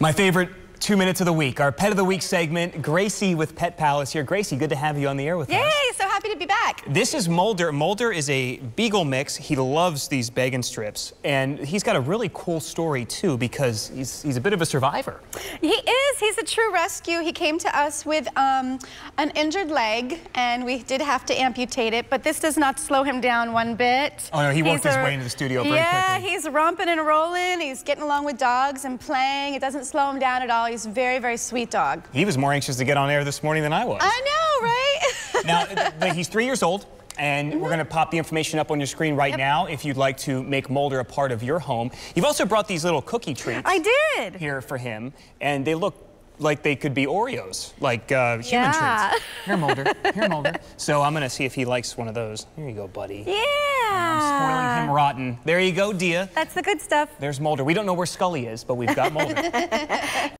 My favorite 2 minutes of the week, our Pet of the Week segment. Gracie with Pet Palace here. Gracie, good to have you on the air with us. Yay, so happy to be back. This is Mulder. Mulder is a beagle mix. He loves these bag and strips. And he's got a really cool story, too, because he's a bit of a survivor. He is. He's a true rescue. He came to us with an injured leg, and we did have to amputate it, but this does not slow him down one bit. Oh, no, he worked his way into the studio very quickly. Yeah, he's romping and rolling. He's getting along with dogs and playing. It doesn't slow him down at all. He's a very, very sweet dog. He was more anxious to get on air this morning than I was. I know, right? Now, he's 3 years old, and we're going to pop the information up on your screen right now if you'd like to make Mulder a part of your home. You've also brought these little cookie treats. I did. Here for him, and they look like they could be Oreos, like human treats. Here, Mulder. Here, Mulder. So I'm going to see if he likes one of those. Here you go, buddy. Yeah. I'm spoiling him rotten. There you go, Dia. That's the good stuff. There's Mulder. We don't know where Scully is, but we've got Mulder.